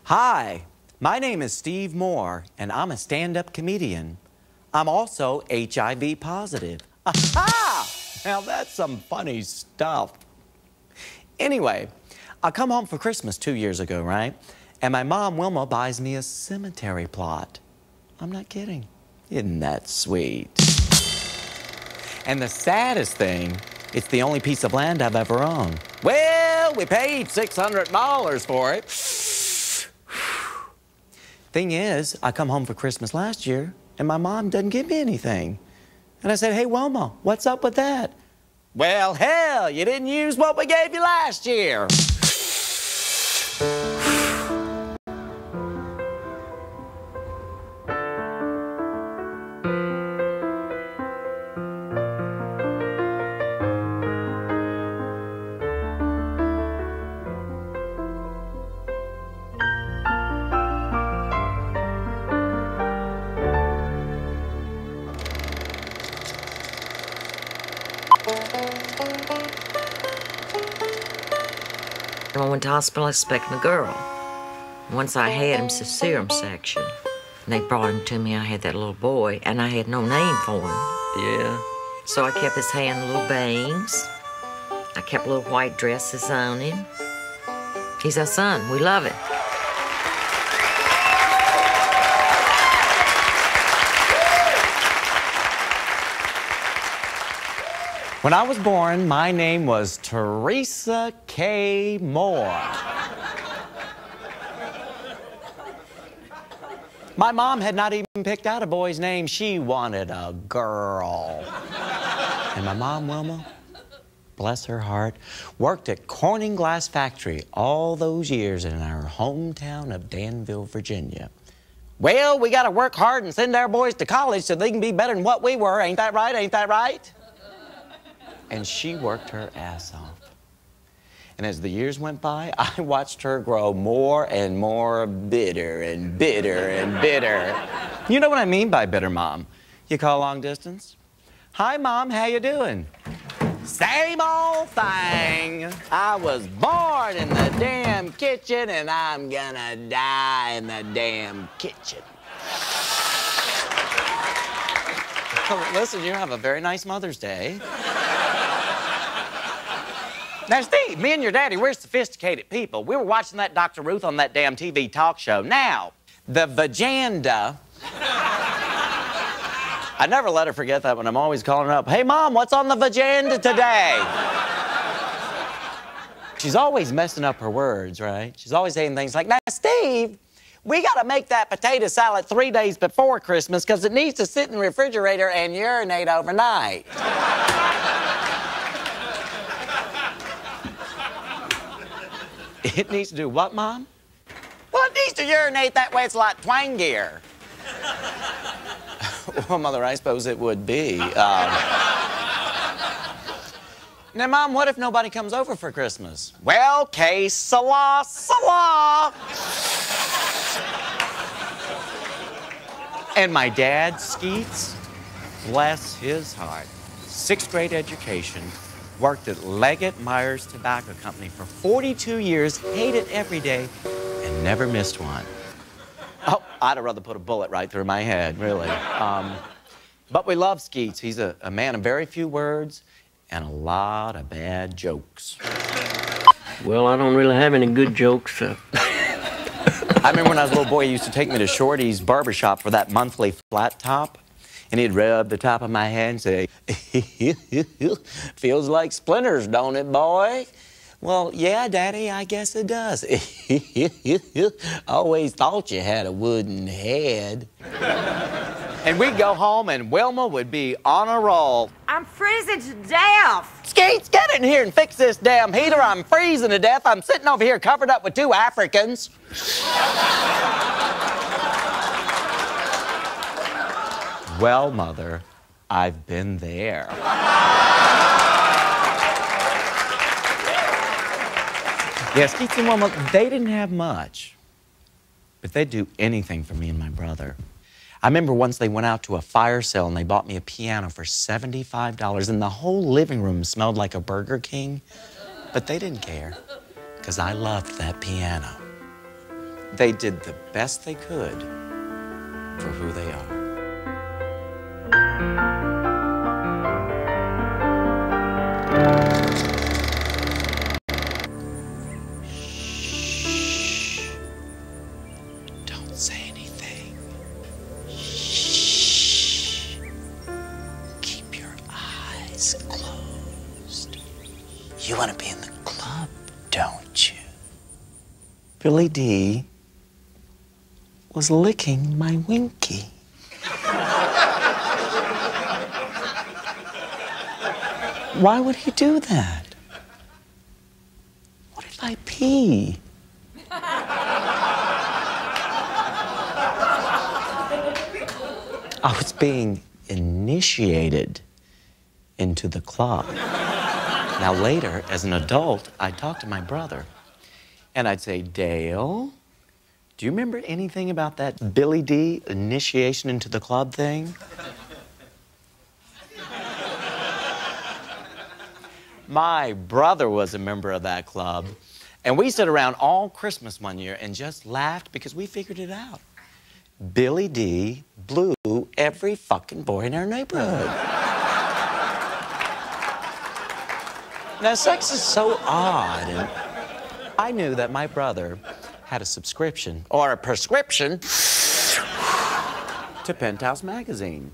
Hi, my name is Steve Moore, and I'm a stand-up comedian. I'm also HIV positive. Aha! Now that's some funny stuff. Anyway, I come home for Christmas 2 years ago, right? And my mom, Wilma, buys me a cemetery plot. I'm not kidding. Isn't that sweet? And the saddest thing, it's the only piece of land I've ever owned. Well, we paid $600 for it. Thing is, I come home for Christmas last year, and my mom doesn't give me anything. And I said, hey, Wilma, what's up with that? Well, hell, you didn't use what we gave you last year. I went to hospital expecting a girl. Once I had him to serum section. And they brought him to me. I had that little boy, and I had no name for him. Yeah. So I kept his hair in little bangs. I kept little white dresses on him. He's our son. We love him. When I was born, my name was Teresa K. Moore. My mom had not even picked out a boy's name. She wanted a girl. And my mom, Wilma, bless her heart, worked at Corning Glass Factory all those years in our hometown of Danville, Virginia. Well, we gotta work hard and send our boys to college so they can be better than what we were. Ain't that right? Ain't that right? And she worked her ass off. And as the years went by, I watched her grow more and more bitter and bitter and bitter. You know what I mean by bitter, Mom? You call long distance? Hi, Mom, how you doing? Same old thing. I was born in the damn kitchen and I'm gonna die in the damn kitchen. Oh, listen, you have a very nice Mother's Day. Now, Steve, me and your daddy, we're sophisticated people. We were watching that Dr. Ruth on that damn TV talk show. Now, the vaganda. I never let her forget that when I'm always calling her up. Hey, Mom, what's on the vaganda today? She's always messing up her words, right? She's always saying things like, now, Steve, we got to make that potato salad 3 days before Christmas because it needs to sit in the refrigerator and urinate overnight. It needs to do what, Mom? Well, it needs to urinate that way it's a lot twangier. Well, Mother, I suppose it would be. Now, Mom, what if nobody comes over for Christmas? Well, que sala, sala. And my dad, Skeets, bless his heart, 6th grade education, worked at Leggett Myers Tobacco Company for 42 years, hated every day, and never missed one. Oh, I'd have rather put a bullet right through my head, really. But we love Skeets. He's a man of very few words and a lot of bad jokes. Well, I don't really have any good jokes. I remember when I was a little boy, he used to take me to Shorty's barbershop for that monthly flat top. And he'd rub the top of my head and say, feels like splinters, don't it, boy? Well, yeah, Daddy, I guess it does. Always thought you had a wooden head. And we'd go home and Wilma would be on a roll. I'm freezing to death. Skeets, get in here and fix this damn heater. I'm freezing to death. I'm sitting over here covered up with 2 Africans. Well, Mother, I've been there. Yeah, Skeets and Wilma, they didn't have much, but they'd do anything for me and my brother. I remember once they went out to a fire sale and they bought me a piano for $75, and the whole living room smelled like a Burger King, but they didn't care, because I loved that piano. They did the best they could for who they are. Shh. Don't say anything. Shh. Keep your eyes closed. You want to be in the club, don't you? Billy D was licking my winky. Why would he do that? What if I pee? I was being initiated into the club. Now later, as an adult, I'd talk to my brother and I'd say, Dale, do you remember anything about that Billy D initiation into the club thing? My brother was a member of that club, and we stood around all Christmas one year and just laughed because we figured it out. Billy D blew every fucking boy in our neighborhood. Now, sex is so odd, and I knew that my brother had a subscription, or a prescription, to Penthouse magazine.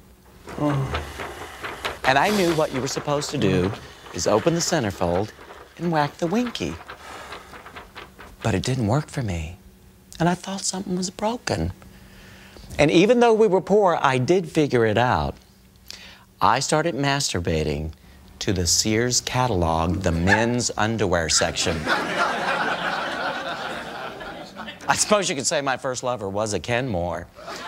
And I knew what you were supposed to do is open the centerfold and whack the winky. But it didn't work for me, and I thought something was broken. And even though we were poor, I did figure it out. I started masturbating to the Sears catalog, the men's underwear section. I suppose you could say my first lover was a Kenmore.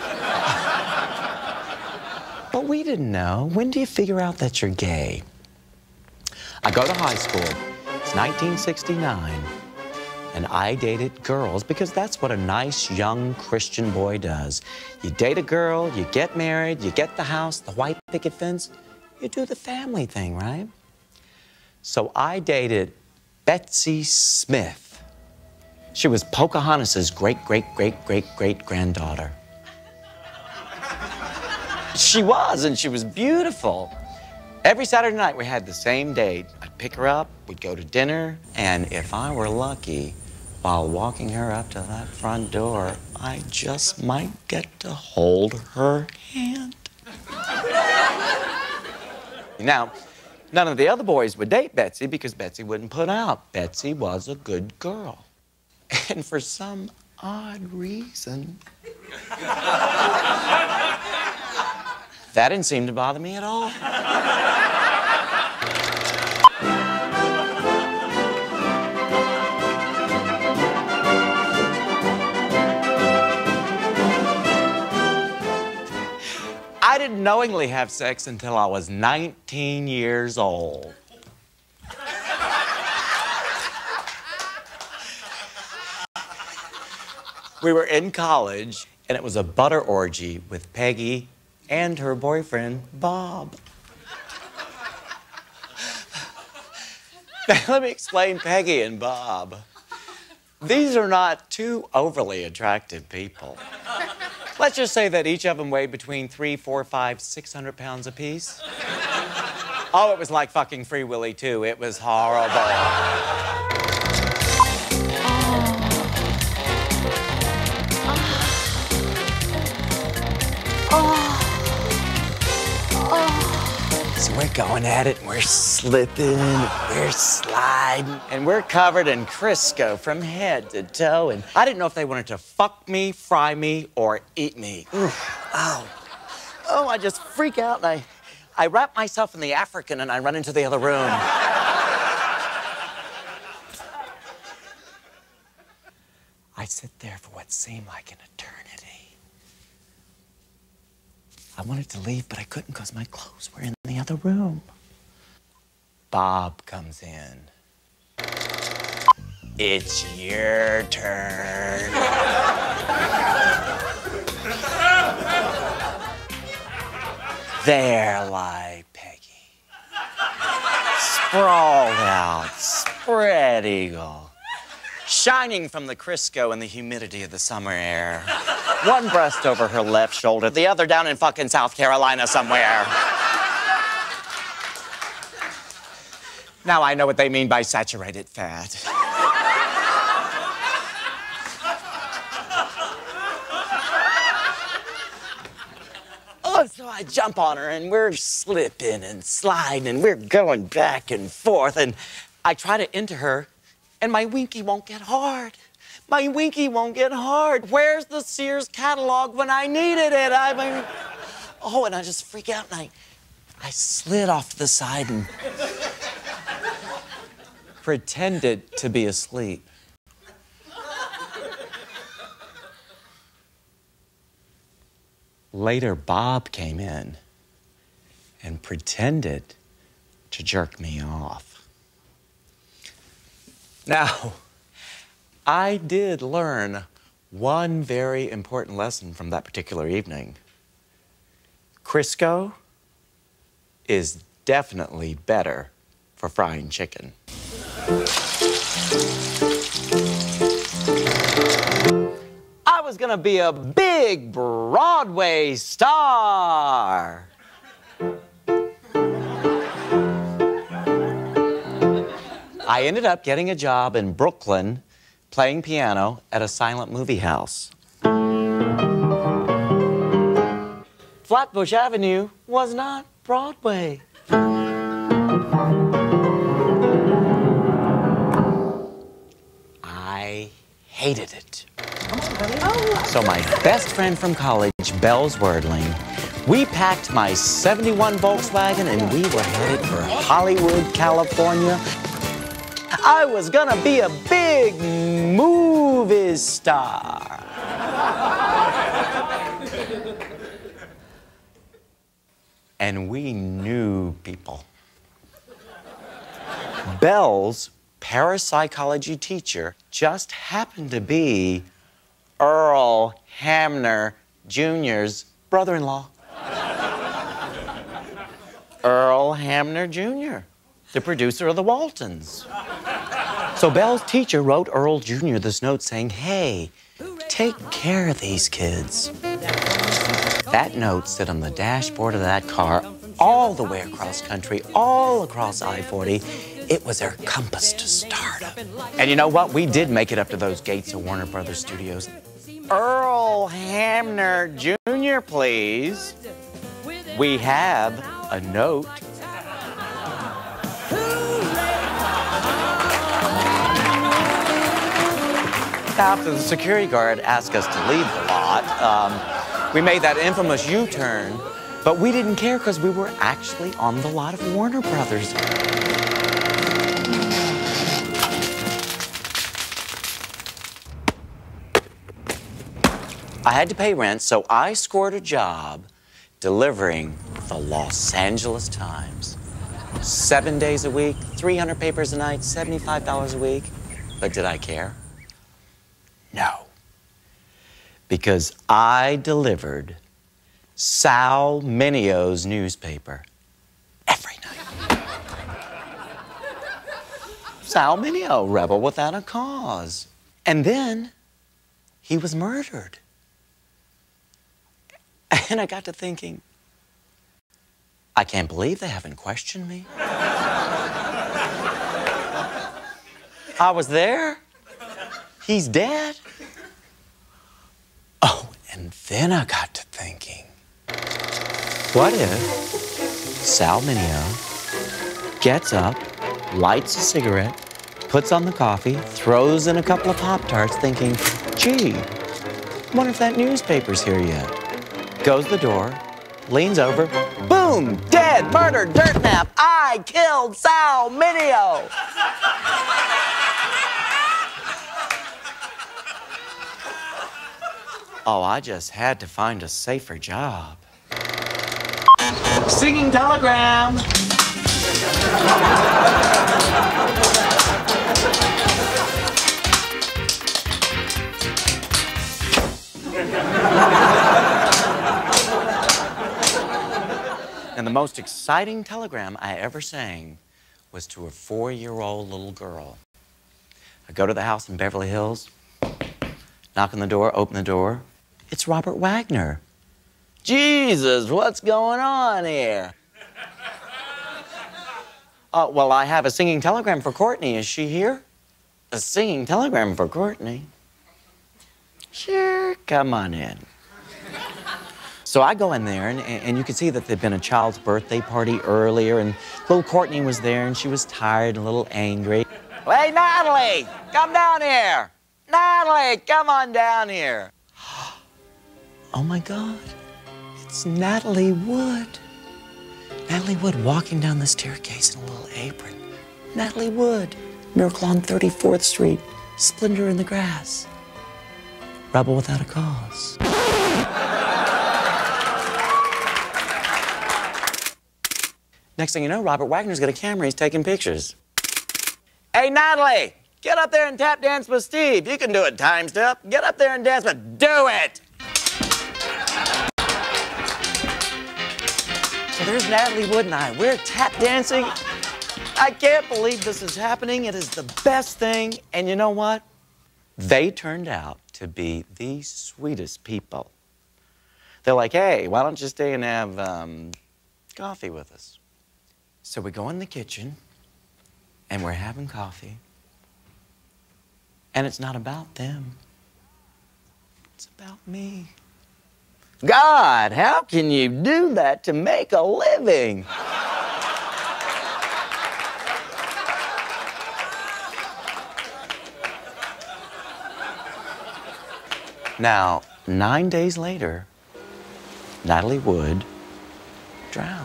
But we didn't know. When do you figure out that you're gay? I go to high school. It's 1969. And I dated girls because that's what a nice young Christian boy does. You date a girl, you get married, you get the house, the white picket fence. You do the family thing, right? So I dated Betsy Smith. She was Pocahontas's great-great-great-great-great-granddaughter. She was, and she was beautiful. Every Saturday night we had the same date. I'd pick her up, we'd go to dinner, and if I were lucky, while walking her up to that front door, I just might get to hold her hand. Now, none of the other boys would date Betsy because Betsy wouldn't put out. Betsy was a good girl. And for some odd reason, that didn't seem to bother me at all. I didn't knowingly have sex until I was 19 years old. We were in college, and it was a butter orgy with Peggy and her boyfriend, Bob. Now, let me explain Peggy and Bob. These are not two overly attractive people. Let's just say that each of them weighed between 300, 400, 500, 600 pounds apiece. Oh, it was like fucking Free Willy, too. It was horrible. So we're going at it, and we're slipping, we're sliding, and we're covered in Crisco from head to toe. And I didn't know if they wanted to fuck me, fry me, or eat me. Oh, I just freak out, and I wrap myself in the African, and I run into the other room. I sit there for what seemed like an eternity. I wanted to leave, but I couldn't because my clothes were in the other room. Bob comes in. It's your turn. There lie Peggy. Sprawled out, spread eagle. shining from the Crisco and the humidity of the summer air. One breast over her left shoulder, the other down in fucking South Carolina somewhere. Now I know what they mean by saturated fat. Oh, so I jump on her and we're slipping and sliding and we're going back and forth and I try to enter her and my winky won't get hard. My winky won't get hard. Where's the Sears catalog when I needed it? Oh, and I just freak out and I slid off to the side and pretended to be asleep. Later, Bob came in and pretended to jerk me off. Now, I did learn one very important lesson from that particular evening. Crisco is definitely better for frying chicken. I was gonna be a big Broadway star. I ended up getting a job in Brooklyn playing piano at a silent movie house. Flatbush Avenue was not Broadway. I hated it. So my best friend from college, Bells Wordling, we packed my '71 Volkswagen and we were headed for Hollywood, California. I was gonna be a big movie star. And we knew people. Belle's parapsychology teacher just happened to be Earl Hamner Jr.'s brother-in-law. Earl Hamner Jr., the producer of The Waltons. So Belle's teacher wrote Earl Jr. this note saying, hey, take care of these kids. That note sit on the dashboard of that car all the way across country, all across I-40. It was their compass to stardom. And you know what? We did make it up to those gates of Warner Brothers Studios. Earl Hamner Jr., please. We have a note. After the security guard asked us to leave the lot, we made that infamous U-turn, but we didn't care because we were actually on the lot of Warner Brothers. I had to pay rent, so I scored a job delivering the Los Angeles Times. 7 days a week, 300 papers a night, $75 a week. But did I care? No. Because I delivered Sal Minio's newspaper every night. Sal Minio, rebel without a cause. And then he was murdered. And I got to thinking, I can't believe they haven't questioned me. I was there. He's dead. Oh, and then I got to thinking, what if Sal Minio gets up, lights a cigarette, puts on the coffee, throws in a couple of Pop-Tarts thinking, gee, wonder if that newspaper's here yet. Goes to the door, leans over, boom, dead, murdered, dirt nap. I killed Sal Minio. Oh, I just had to find a safer job. Singing telegram. And the most exciting telegram I ever sang was to a 4-year-old little girl. I go to the house in Beverly Hills, knock on the door, open the door. It's Robert Wagner. Jesus, what's going on here? Well, I have a singing telegram for Courtney. Is she here? A singing telegram for Courtney? Sure, come on in. So I go in there, and you can see that there'd been a child's birthday party earlier, and little Courtney was there, and she was tired and a little angry. Hey, Natalie, come down here. Natalie, come on down here. Oh, my God. It's Natalie Wood. Natalie Wood walking down the staircase in a little apron. Natalie Wood, Miracle on 34th Street, Splendor in the Grass, Rebel Without a Cause. Next thing you know, Robert Wagner's got a camera, he's taking pictures. Hey, Natalie, get up there and tap dance with Steve. You can do it, time step. Get up there and dance, but do it! So there's Natalie Wood and I. We're tap dancing. I can't believe this is happening. It is the best thing. And you know what? They turned out to be the sweetest people. They're like, hey, why don't you stay and have coffee with us? So we go in the kitchen, and we're having coffee. And it's not about them. It's about me. God, how can you do that to make a living? Now, 9 days later, Natalie Wood drowned.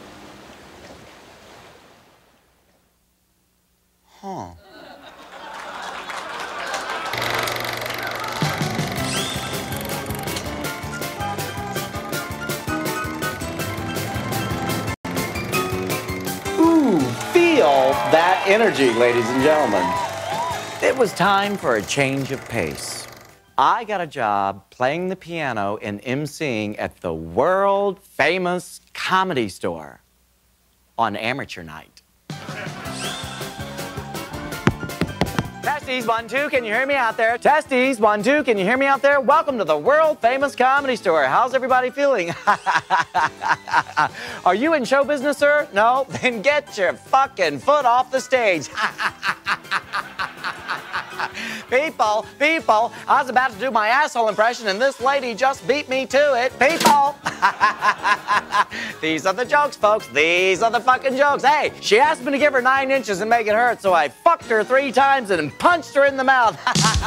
Huh. Ooh, feel that energy, ladies and gentlemen. It was time for a change of pace. I got a job playing the piano and emceeing at the world-famous Comedy Store on amateur night. Testes, 1, 2, can you hear me out there? Testes, 1, 2, can you hear me out there? Welcome to the world-famous Comedy Store. How's everybody feeling? Are you in show business, sir? No? Then get your fucking foot off the stage. People, I was about to do my asshole impression and this lady just beat me to it. People. These are the jokes, folks. These are the fucking jokes. Hey, she asked me to give her 9 inches and make it hurt, so I fucked her 3 times and punched her in the mouth.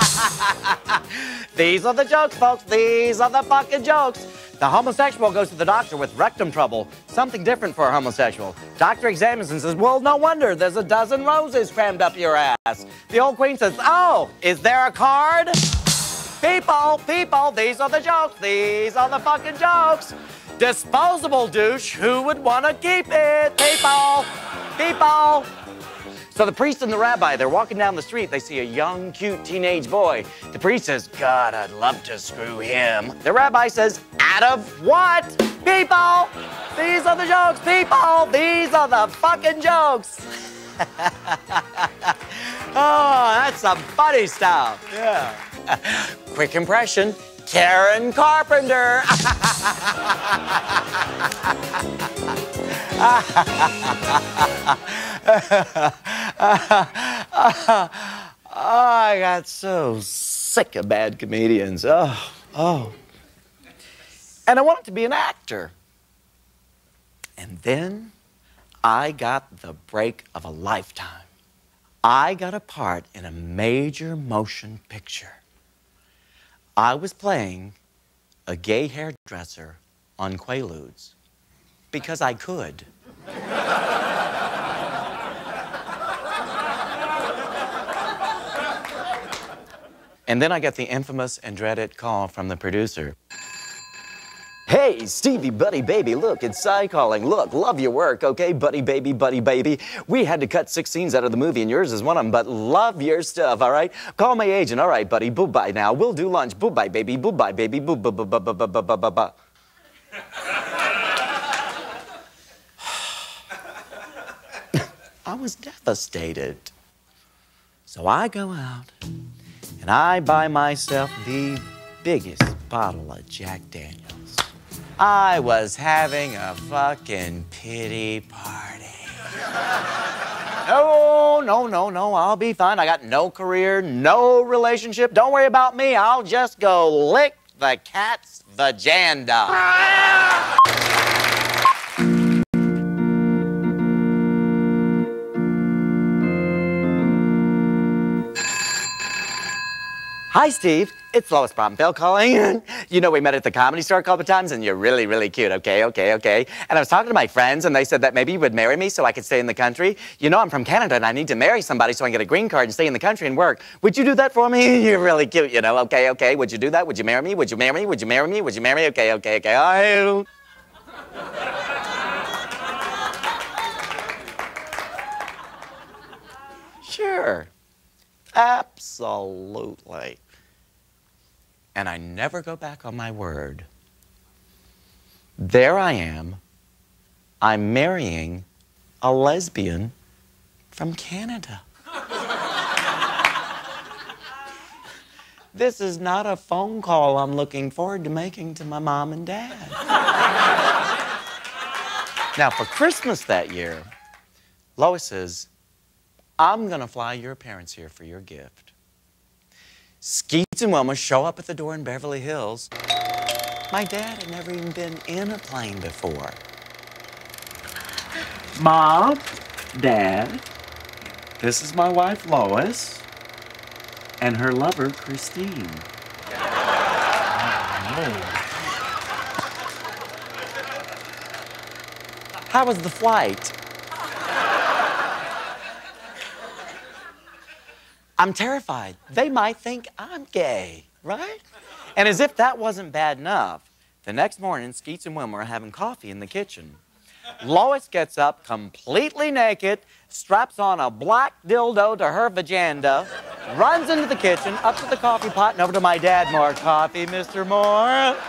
These are the jokes, folks. These are the fucking jokes. The homosexual goes to the doctor with rectum trouble. Something different for a homosexual. Doctor examines and says, well, no wonder. There's a dozen roses crammed up your ass. The old queen says, oh, is there a card? People, these are the jokes. These are the fucking jokes. Disposable douche, who would want to keep it? People. So the priest and the rabbi, they're walking down the street. They see a young, cute teenage boy. The priest says, God, I'd love to screw him. The rabbi says, out of what? People! These are the jokes, people! These are the fucking jokes! Oh, that's some funny stuff. Yeah. Quick impression, Karen Carpenter. I got so sick of bad comedians. Oh. And I wanted to be an actor. And then I got the break of a lifetime. I got a part in a major motion picture. I was playing a gay hairdresser on Quaaludes because I could. And then I got the infamous and dreaded call from the producer. Hey, Stevie, buddy, baby, look, it's Cy calling. Look, love your work, okay, buddy, baby, buddy, baby. We had to cut 6 scenes out of the movie, and yours is one of them, but love your stuff, all right? Call my agent, all right, buddy, boo-bye now. We'll do lunch, boo-bye, baby, boo-bye, baby, boo-ba-ba-ba-ba-ba-ba-ba-ba. I was devastated. So I go out and I buy myself the biggest bottle of Jack Daniels. I was having a fucking pity party. No, I'll be fine. I got no career, no relationship. Don't worry about me. I'll just go lick the cat's vagina. Hi, Steve. It's Lois Bromfield calling. You know, we met at the Comedy Store a couple times, and you're really, really cute. Okay. And I was talking to my friends, and they said that maybe you would marry me so I could stay in the country. You know, I'm from Canada, and I need to marry somebody so I can get a green card and stay in the country and work. Would you do that for me? You're really cute, you know. Okay. Would you do that? Would you marry me? Would you marry me? Would you marry me? Would you marry me? Okay. Sure. Absolutely. And I never go back on my word. There I am. I'm marrying a lesbian from Canada. This is not a phone call I'm looking forward to making to my mom and dad. Now, for Christmas that year, Lois says, I'm gonna fly your parents here for your gift. Skeets and Wilma show up at the door in Beverly Hills. My dad had never even been in a plane before. Mom, Dad, this is my wife Lois and her lover Christine. How was the flight? I'm terrified. They might think I'm gay, right? And as if that wasn't bad enough, the next morning, Skeets and Wilma are having coffee in the kitchen. Lois gets up completely naked, straps on a black dildo to her vagina, runs into the kitchen, up to the coffee pot, and over to my dad. More coffee, Mr. Moore.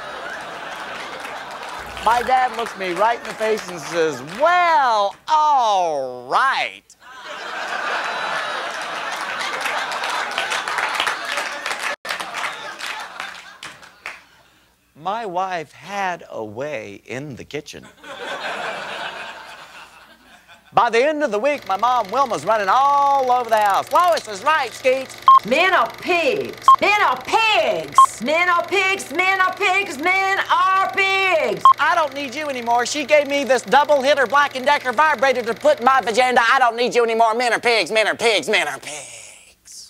My dad looks me right in the face and says, well, all right. My wife had a way in the kitchen. By the end of the week, my mom, Wilma's running all over the house. Lois is right, Skeets. Men are pigs. Men are pigs. Men are pigs. Men are pigs. Men are pigs. I don't need you anymore. She gave me this double-hitter Black & Decker vibrator to put in my vagina. I don't need you anymore. Men are pigs. Men are pigs. Men are pigs.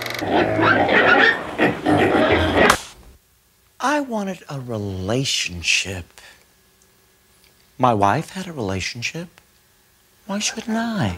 I wanted a relationship. My wife had a relationship. Why shouldn't I?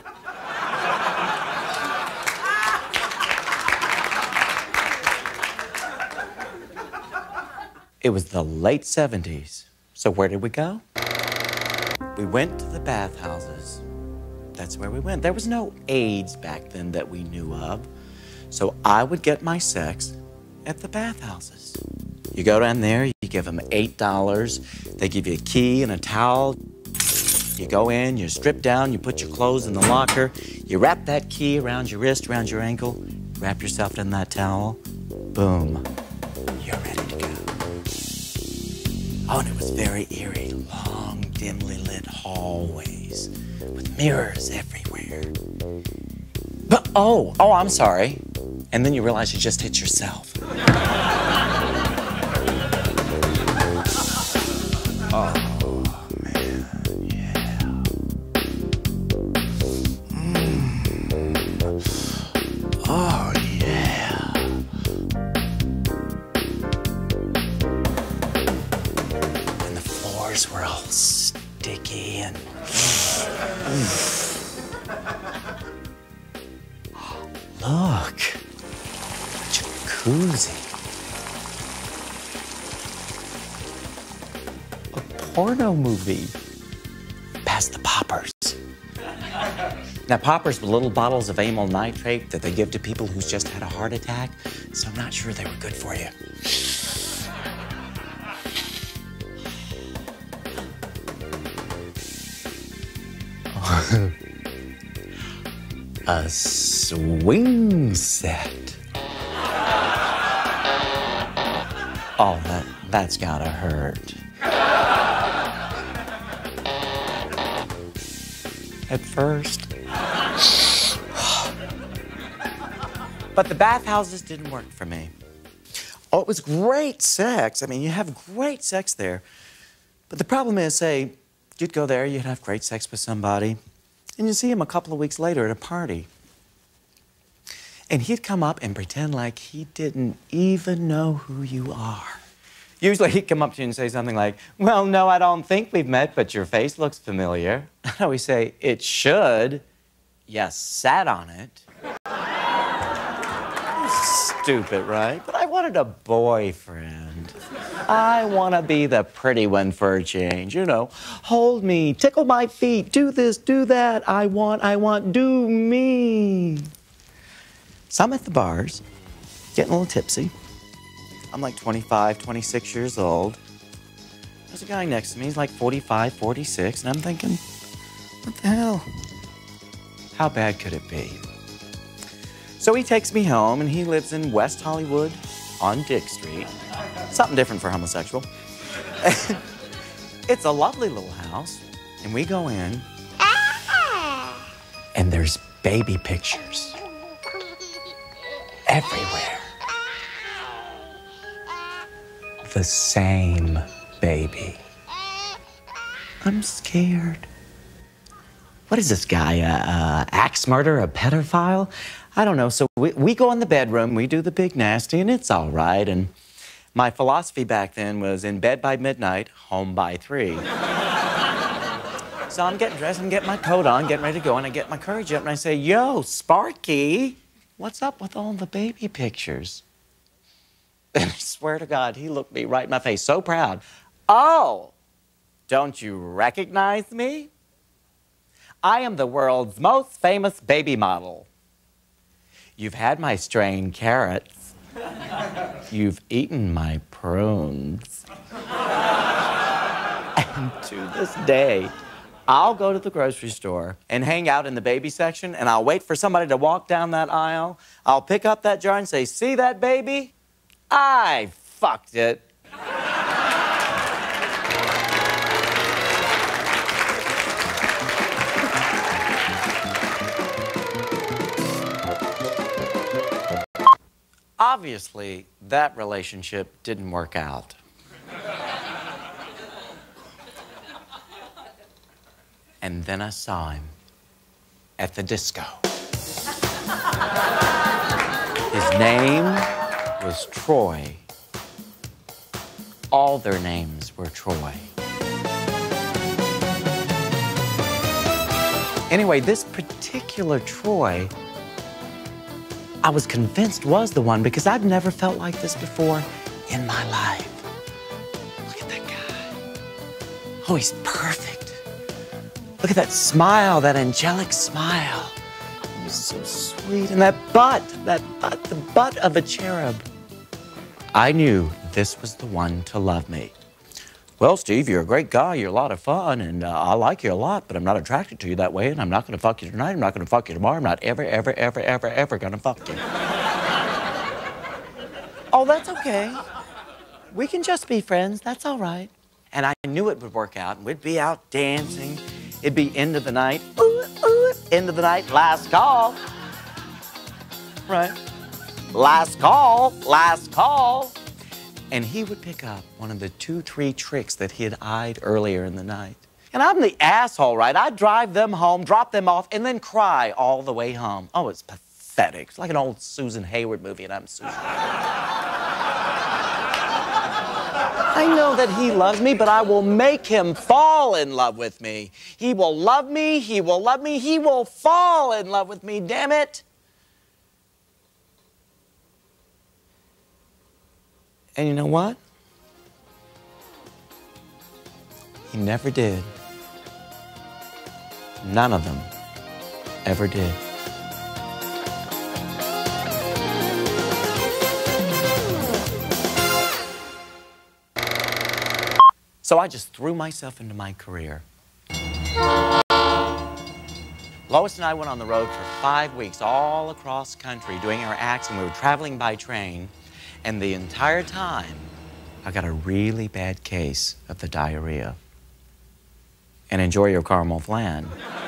It was the late 70s. So where did we go? We went to the bathhouses. That's where we went. There was no AIDS back then that we knew of. So I would get my sex at the bathhouses. You go down there, you give them $8. They give you a key and a towel. You go in, you strip down, you put your clothes in the locker. You wrap that key around your wrist, around your ankle. Wrap yourself in that towel. Boom. You're ready to go. Oh, and it was very eerie. Long, dimly lit hallways with mirrors everywhere. But, oh, I'm sorry. And then you realize you just hit yourself. Oh, man, yeah. Oh, yeah. And the floors were all sticky and... Look, a jacuzzi. Porno movie. Pass the poppers. Now, poppers were little bottles of amyl nitrate that they give to people who's just had a heart attack, so I'm not sure they were good for you. A swing set. Oh, that's gotta hurt. At first. But the bathhouses didn't work for me. Oh, it was great sex. I mean, you have great sex there. But the problem is, say, you'd go there, you'd have great sex with somebody, and you'd see him a couple of weeks later at a party. And he'd come up and pretend like he didn't even know who you are. Usually he'd come up to you and say something like, well, no, I don't think we've met, but your face looks familiar. I always say, it should. You sat on it. Stupid, right? But I wanted a boyfriend. I want to be the pretty one for a change, you know. Hold me, tickle my feet, do this, do that. I want, do me. So I'm at the bars, getting a little tipsy. I'm like 25, 26 years old. There's a guy next to me, he's like 45, 46, and I'm thinking, what the hell? How bad could it be? So he takes me home, and he lives in West Hollywood on Dick Street. Something different for homosexual. It's a lovely little house, and we go in, and there's baby pictures everywhere. The same baby. I'm scared. What is this guy, axe murderer, a pedophile? I don't know. So we go in the bedroom, we do the big nasty, and it's all right. And my philosophy back then was in bed by midnight, home by 3. So I'm getting dressed, I'm getting my coat on, getting ready to go, and I get my courage up, and I say, yo, Sparky, what's up with all the baby pictures? And I swear to God, he looked me right in my face, so proud. Oh, don't you recognize me? I am the world's most famous baby model. You've had my strained carrots. You've eaten my prunes. And to this day, I'll go to the grocery store and hang out in the baby section, and I'll wait for somebody to walk down that aisle. I'll pick up that jar and say, see that baby? I fucked it. Obviously, that relationship didn't work out. And then I saw him at the disco. His name was Troy. All their names were Troy. Anyway, this particular Troy, I was convinced was the one because I've never felt like this before in my life. Look at that guy. Oh, he's perfect. Look at that smile, that angelic smile. He's so sweet. And that butt, the butt of a cherub. I knew this was the one to love me. Well, Steve, you're a great guy. You're a lot of fun, and I like you a lot, but I'm not attracted to you that way, and I'm not going to fuck you tonight. I'm not going to fuck you tomorrow. I'm not ever going to fuck you. Oh, that's okay. We can just be friends. That's all right. And I knew it would work out, and we'd be out dancing. It'd be end of the night. Ooh, ooh, end of the night, last call. Right. Last call, last call. And he would pick up one of the 2-3 tricks that he had eyed earlier in the night. And I'm the asshole, right? I'd drive them home, drop them off, and then cry all the way home. Oh, it's pathetic. It's like an old Susan Hayward movie, and I'm Susan. I know that he loves me, but I will make him fall in love with me. He will love me, he will love me, he will fall in love with me, damn it. And you know what? He never did. None of them ever did. So I just threw myself into my career. Lois and I went on the road for 5 weeks all across the country doing our acts, and we were traveling by train. And the entire time, I got a really bad case of the diarrhea. And enjoy your caramel flan.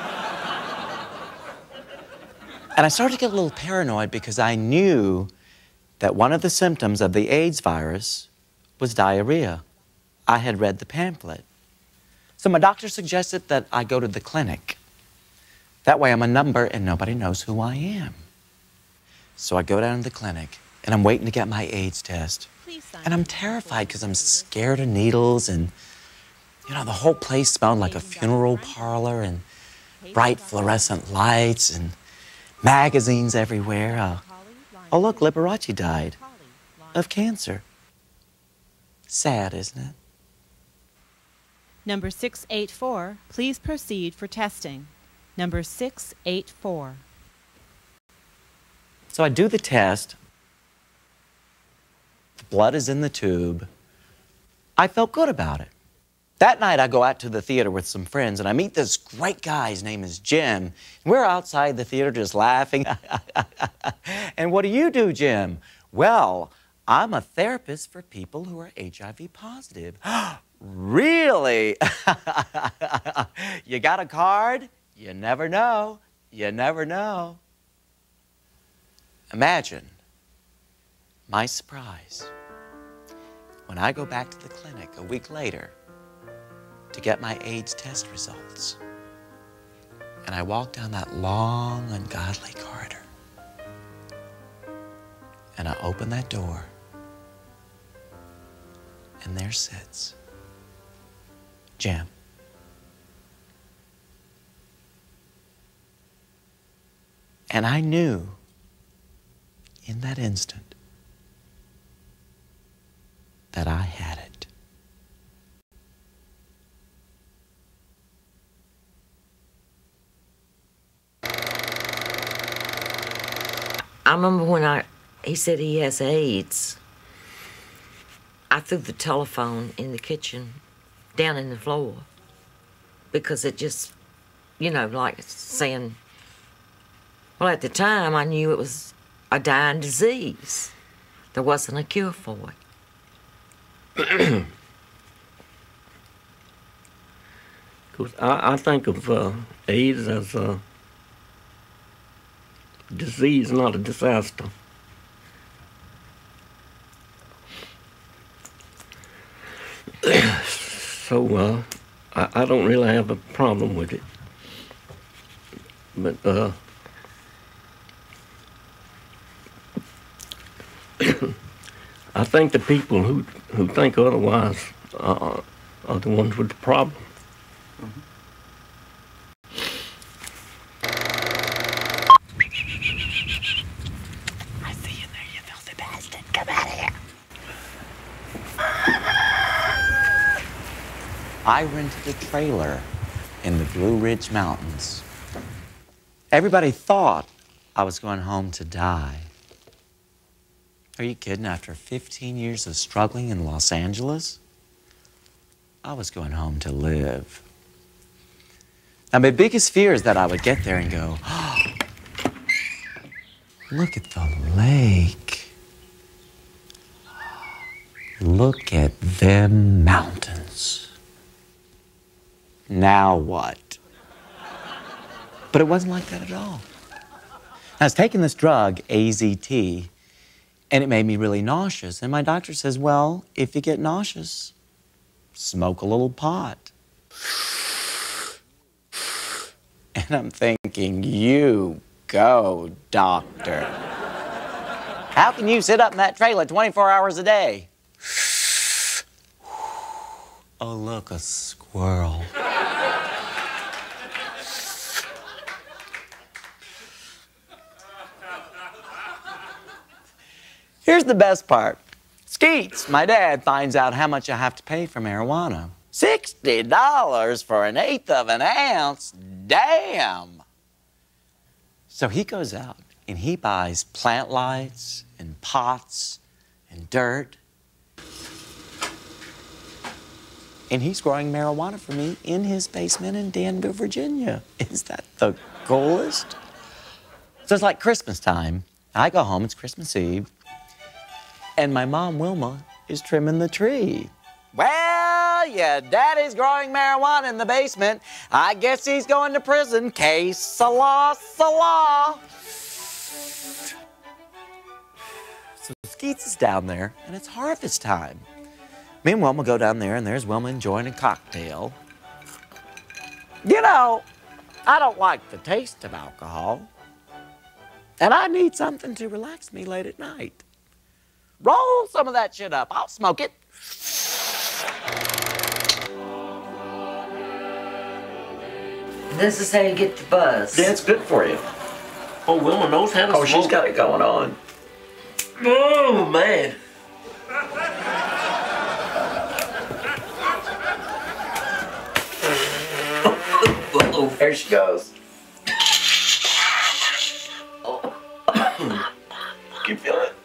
And I started to get a little paranoid because I knew that one of the symptoms of the AIDS virus was diarrhea. I had read the pamphlet. So my doctor suggested that I go to the clinic. That way I'm a number and nobody knows who I am. So I go down to the clinic and I'm waiting to get my AIDS test. And I'm terrified because I'm scared of needles, and you know, the whole place smelled like a funeral parlor, and bright fluorescent lights and magazines everywhere. Oh look, Liberace died of cancer. Sad, isn't it? Number 684, please proceed for testing. Number 684. So I do the test. The blood is in the tube. I felt good about it. That night I go out to the theater with some friends and I meet this great guy. His name is Jim. We're outside the theater just laughing. And what do you do, Jim? Well, I'm a therapist for people who are HIV positive. Really? You got a card? You never know. You never know. Imagine my surprise when I go back to the clinic a week later to get my AIDS test results. And I walk down that long, ungodly corridor. And I open that door. And there sits Jim. And I knew in that instant that I had it. I remember when he said he has AIDS. I threw the telephone in the kitchen down in the floor because it just, you know, like saying, well, at the time I knew it was a dying disease. There wasn't a cure for it. Because I think of AIDS as a disease, not a disaster. So I don't really have a problem with it. But I think the people who think otherwise are the ones with the problem. I see you there, you filthy bastard. Come out of here. I rented a trailer in the Blue Ridge Mountains. Everybody thought I was going home to die. Are you kidding? After 15 years of struggling in Los Angeles, I was going home to live. Now, my biggest fear is that I would get there and go, oh, look at the lake. Look at them mountains. Now what? But it wasn't like that at all. I was taking this drug, AZT, and it made me really nauseous. And my doctor says, well, if you get nauseous, smoke a little pot. And I'm thinking, you go, doctor. How can you sit up in that trailer 24 hours a day? Oh, look, a squirrel. Here's the best part. Skeets, my dad, finds out how much I have to pay for marijuana. $60 for an eighth of an ounce? Damn! So he goes out and he buys plant lights and pots and dirt. And he's growing marijuana for me in his basement in Danville, Virginia. Is that the coolest. So it's like Christmas time. I go home, it's Christmas Eve, and my mom, Wilma, is trimming the tree. Well, yeah, Daddy's growing marijuana in the basement. I guess he's going to prison. Case Salah. So Skeets is down there, and it's harvest time. Me and Wilma go down there, and there's Wilma enjoying a cocktail. You know, I don't like the taste of alcohol, and I need something to relax me late at night. Roll some of that shit up. I'll smoke it. This is how you get the buzz. Yeah, it's good for you. Oh, Wilma knows how to smoke. Oh, she's got it going on. Oh, man. Uh-oh, there she goes. You feel it?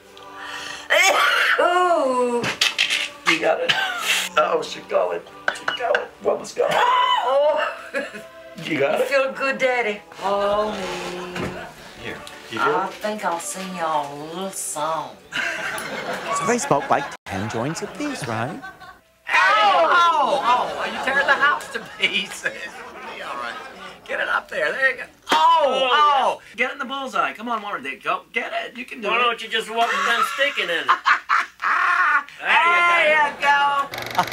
Oh. You got it? Oh, she's going. She's going. Wilma's going. Oh. You got You it? feel good, Daddy? Oh, me. Here. You feel I it? think I'll sing y'all a little song. So they smoke like 10 joints apiece, right? Oh, you tearing the house to pieces. Be all right. Get it up there. There you go. Oh. Get in the bullseye. Come on, Warren. Go. Get it. You can do it. Why don't you just walk down sticking in it? There you go.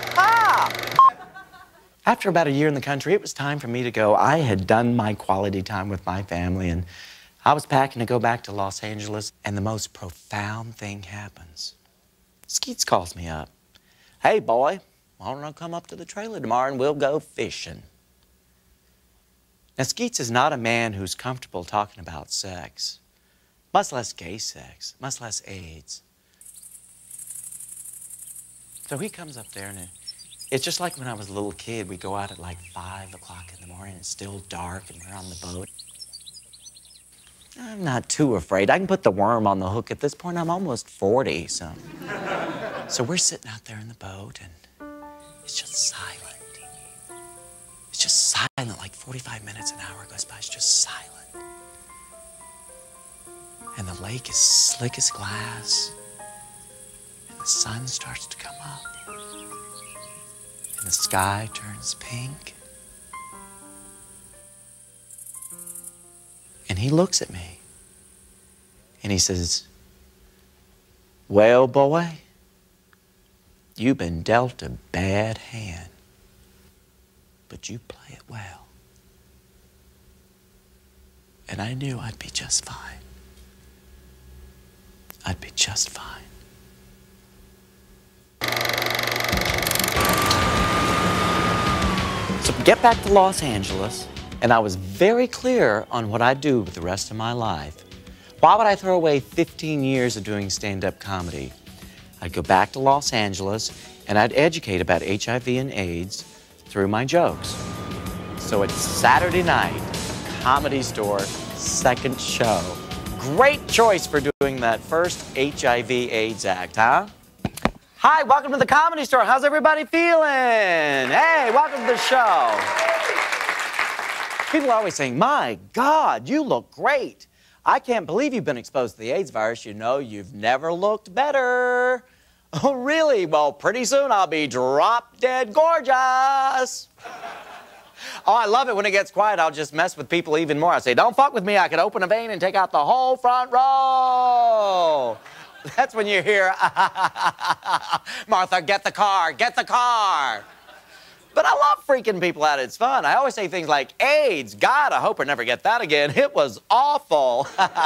After about a year in the country, it was time for me to go. I had done my quality time with my family, and I was packing to go back to Los Angeles, and the most profound thing happens. Skeets calls me up. Hey, boy, why don't I come up to the trailer tomorrow and we'll go fishing? Now, Skeets is not a man who's comfortable talking about sex, much less gay sex, much less AIDS. So he comes up there, and it's just like when I was a little kid. We go out at like 5 o'clock in the morning. It's still dark, and we're on the boat. I'm not too afraid. I can put the worm on the hook. At this point, I'm almost 40, so. So we're sitting out there in the boat, and it's just silent. It's just silent, like 45 minutes, an hour goes by. It's just silent. And the lake is slick as glass, and the sun starts to come up. And the sky turns pink. And he looks at me. And he says, well, boy, you've been dealt a bad hand, but you play it well. And I knew I'd be just fine. I'd be just fine. So get back to Los Angeles, and I was very clear on what I'd do with the rest of my life. Why would I throw away 15 years of doing stand-up comedy? I'd go back to Los Angeles, and I'd educate about HIV and AIDS through my jokes. So it's Saturday night, Comedy Store, second show. Great choice for doing that first HIV/AIDS act, huh? Hi, welcome to the Comedy Store. How's everybody feeling? Hey, welcome to the show. People are always saying, my God, you look great. I can't believe you've been exposed to the AIDS virus. You know, you've never looked better. Oh, really? Well, pretty soon I'll be drop dead gorgeous. Oh, I love it when it gets quiet. I'll just mess with people even more. I say, don't fuck with me. I could open a vein and take out the whole front row. That's when you hear, Martha, get the car, get the car. But I love freaking people out. It's fun. I always say things like, AIDS, God, I hope I never get that again. It was awful.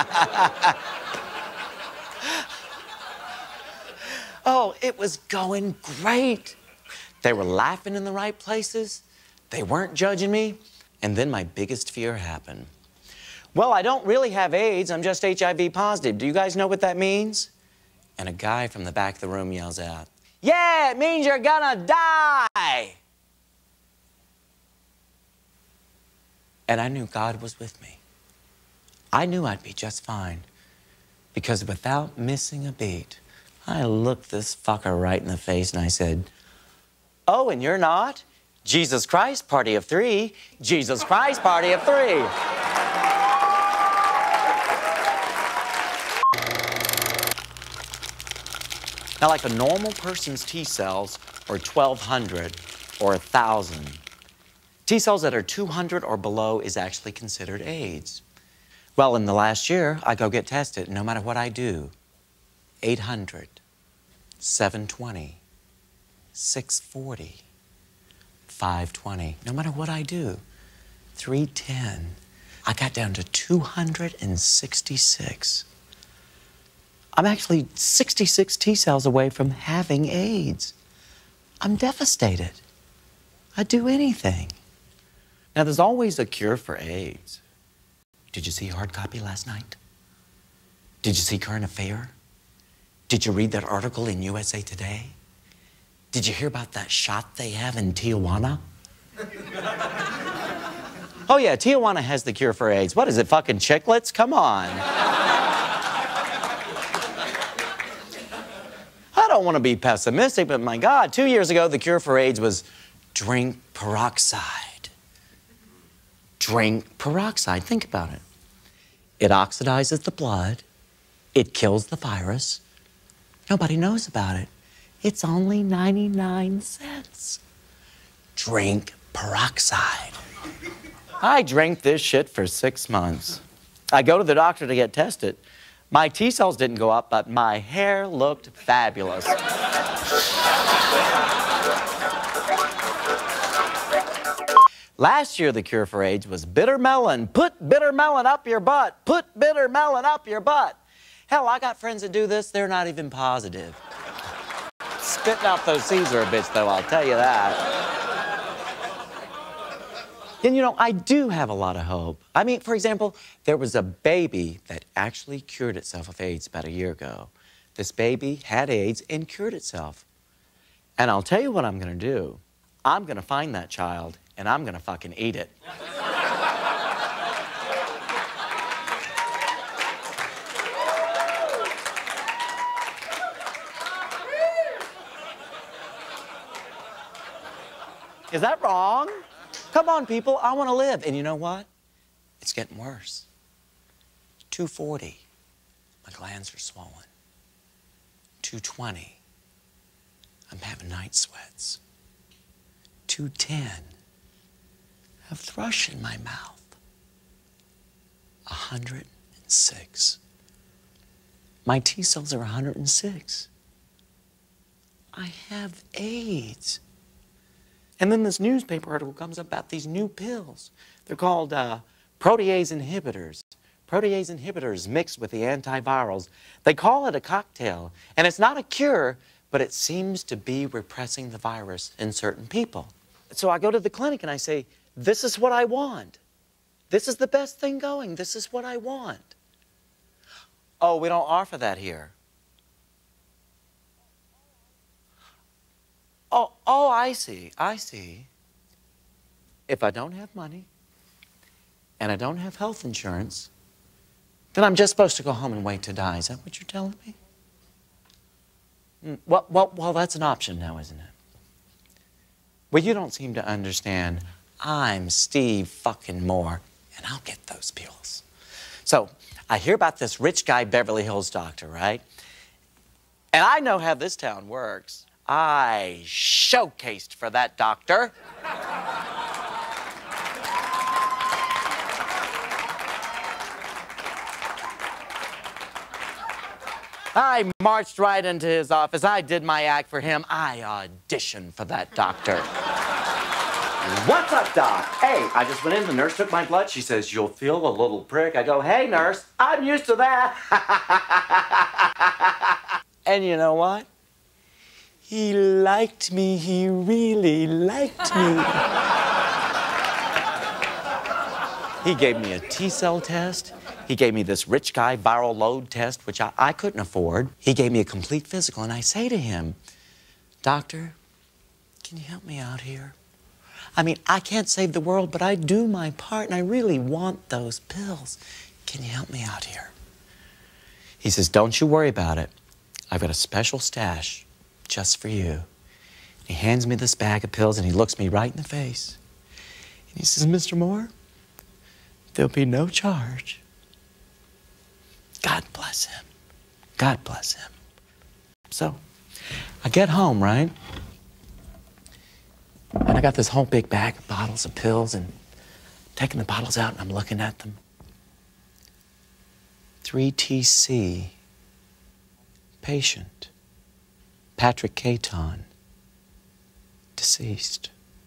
Oh, it was going great. They were laughing in the right places. They weren't judging me. And then my biggest fear happened. Well, I don't really have AIDS. I'm just HIV positive. Do you guys know what that means? And a guy from the back of the room yells out, yeah, it means you're gonna die. And I knew God was with me. I knew I'd be just fine. Because without missing a beat, I looked this fucker right in the face and I said, oh, and you're not? Jesus Christ, party of three. Jesus Christ, party of three. Now, like a normal person's T cells are 1,200 or 1,000. T cells that are 200 or below is actually considered AIDS. Well, in the last year, I go get tested, and no matter what I do, 800, 720, 640, 520. No matter what I do, 310. I got down to 266. I'm actually 66 T cells away from having AIDS. I'm devastated. I'd do anything. Now, there's always a cure for AIDS. Did you see Hard Copy last night? Did you see Current Affair? Did you read that article in USA Today? Did you hear about that shot they have in Tijuana? Oh yeah, Tijuana has the cure for AIDS. What is it, fucking chiclets? Come on. I don't want to be pessimistic, but my God, 2 years ago, the cure for AIDS was drink peroxide. Drink peroxide. Think about it. It oxidizes the blood. It kills the virus. Nobody knows about it. It's only 99 cents. Drink peroxide. I drank this shit for 6 months. I go to the doctor to get tested. My T cells didn't go up, but my hair looked fabulous. Last year, the cure for AIDS was bitter melon. Put bitter melon up your butt. Put bitter melon up your butt. Hell, I got friends that do this. They're not even positive. Spitting out those seeds are a bitch, though, I'll tell you that. And you know, I do have a lot of hope. I mean, for example, there was a baby that actually cured itself of AIDS about a year ago. This baby had AIDS and cured itself. And I'll tell you what I'm gonna do. I'm gonna find that child and I'm gonna fucking eat it. Is that wrong? Come on, people, I want to live. And you know what? It's getting worse. 240, my glands are swollen. 220, I'm having night sweats. 210, I have thrush in my mouth. 106. My T cells are 106. I have AIDS. And then this newspaper article comes up about these new pills. They're called protease inhibitors. Protease inhibitors mixed with the antivirals. They call it a cocktail. And it's not a cure, but it seems to be repressing the virus in certain people. So I go to the clinic and I say, this is what I want. This is the best thing going. This is what I want. Oh, we don't offer that here. Oh, I see, I see. If I don't have money and I don't have health insurance, then I'm just supposed to go home and wait to die. Is that what you're telling me? Well, that's an option now, isn't it? Well, you don't seem to understand. I'm Steve fucking Moore, and I'll get those pills. So, I hear about this rich guy Beverly Hills doctor, right? And I know how this town works. I showcased for that doctor. I marched right into his office. I did my act for him. I auditioned for that doctor. What's up, doc? Hey, I just went in. The nurse took my blood. She says, you'll feel a little prick. I go, hey, nurse, I'm used to that. And you know what? He liked me. He really liked me. He gave me a T-cell test. He gave me this rich guy viral load test, which I couldn't afford. He gave me a complete physical, and I say to him, doctor, can you help me out here? I mean, I can't save the world, but I do my part, and I really want those pills. Can you help me out here? He says, don't you worry about it. I've got a special stash just for you. He hands me this bag of pills, and he looks me right in the face. And he says, Mr. Moore, there'll be no charge. God bless him. God bless him. So, I get home, right? And I got this whole big bag of bottles of pills and taking the bottles out and I'm looking at them. 3TC, patient, Patrick Caton, deceased.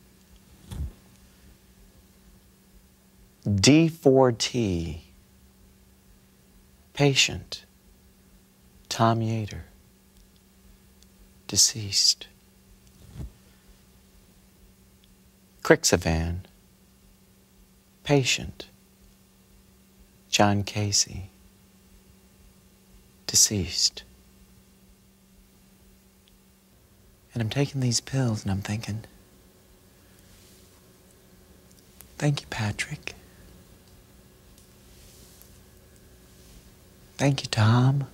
D4T, patient, Tom Yater, deceased. Crixivan, patient, John Casey, deceased. And I'm taking these pills and I'm thinking, thank you, Patrick. Thank you, Tom.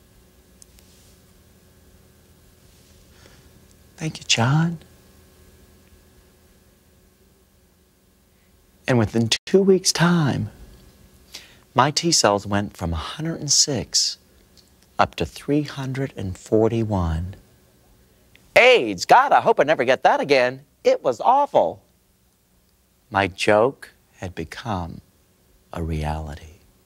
Thank you, John. And within 2 weeks' time, my T cells went from 106 up to 341. AIDS, God, I hope I never get that again. It was awful. My joke had become a reality.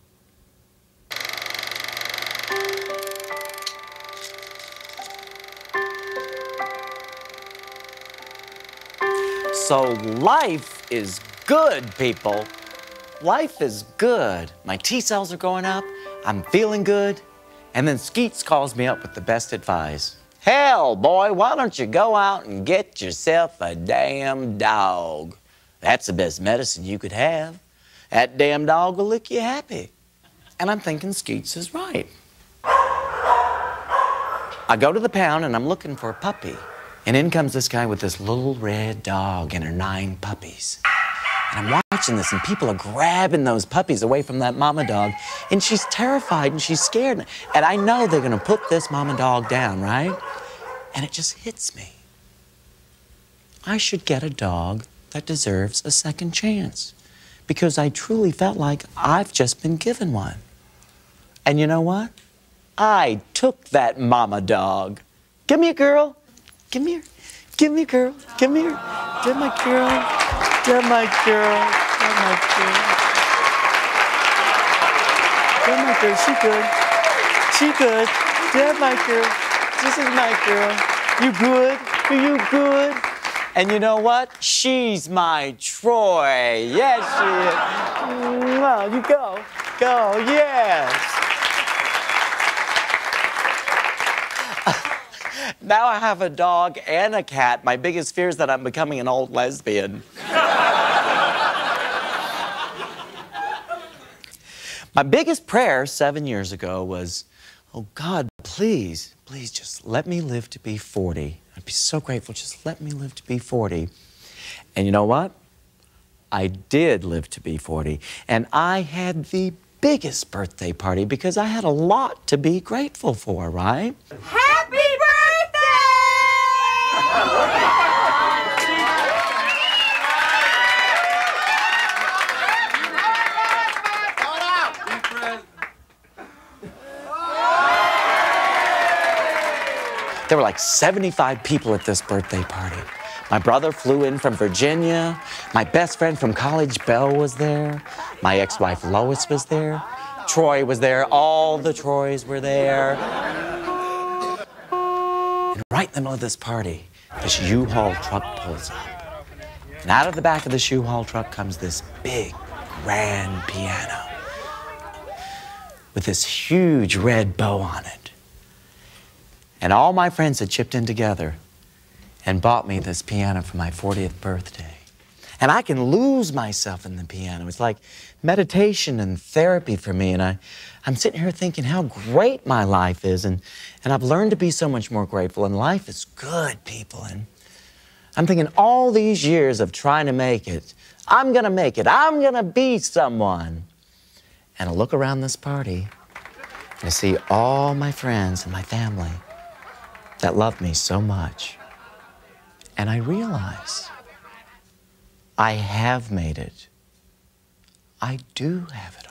So life is good, people. Life is good. My T cells are going up. I'm feeling good. And then Skeets calls me up with the best advice. Hell, boy, why don't you go out and get yourself a damn dog? That's the best medicine you could have. That damn dog will lick you happy. And I'm thinking Skeets is right. I go to the pound and I'm looking for a puppy. And in comes this guy with this little red dog and her 9 puppies. And I'm watching this and people are grabbing those puppies away from that mama dog. And she's terrified and she's scared. And I know they're gonna put this mama dog down, right? And it just hits me. I should get a dog that deserves a second chance. Because I truly felt like I've just been given one. And you know what? I took that mama dog. Give me a girl. Give me her. Give me a girl. Give me her. Give my girl. Give my girl. Give my girl. Give my girl. She good. She good. Give my girl. This is my girl. You good? Are you good? And you know what? She's my Troy. Yes, she is. Well, you go. Go. Yes. Now I have a dog and a cat. My biggest fear is that I'm becoming an old lesbian. My biggest prayer 7 years ago was, oh God, please, please just let me live to be 40. I'd be so grateful, just let me live to be 40. And you know what? I did live to be 40. And I had the biggest birthday party because I had a lot to be grateful for, right? Happy birthday! There were like 75 people at this birthday party. My brother flew in from Virginia. My best friend from college, Belle, was there. My ex-wife, Lois, was there. Troy was there. All the Troys were there. And right in the middle of this party, this U-Haul truck pulls up. And out of the back of this U-Haul truck comes this big, grand piano with this huge red bow on it. And all my friends had chipped in together and bought me this piano for my 40th birthday. And I can lose myself in the piano. It's like meditation and therapy for me. And I'm sitting here thinking how great my life is. And I've learned to be so much more grateful. And life is good, people. And I'm thinking all these years of trying to make it, I'm going to make it. I'm going to be someone. And I look around this party and I see all my friends and my family that love me so much. And I realize I have made it. I do have it